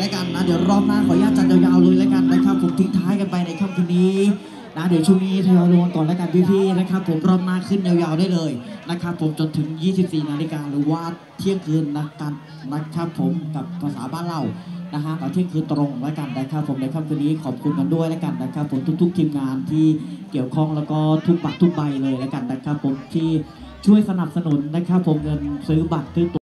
แล้วกันนะเดี๋ยวรอบหน้าขออนุญาตจัดยาวๆเลยแล้วกันนะครับผมทิ้งท้ายกันไปในค่ำคืนนี้นะเดี๋ยวช่วงนี้ทยอยลงก่อนแล้วกันพี่ๆนะครับผมรอบหน้าขึ้นยาวๆได้เลยนะครับผมจนถึง24 นาฬิกาหรือว่าเที่ยงคืนนะครับผมกับภาษาบ้านเรานะฮะตอนเที่ยงคืนตรงแล้วกันนะครับผมในค่ำคืนนี้ขอบคุณกันด้วยแล้วกันนะครับผมทุกๆทีมงานที่เกี่ยวข้องแล้วก็ทุกบัตรทุกใบเลยแล้วกันนะครับผมที่ช่วยสนับสนุนนะครับผมเงินซื้อบัตรซื้อ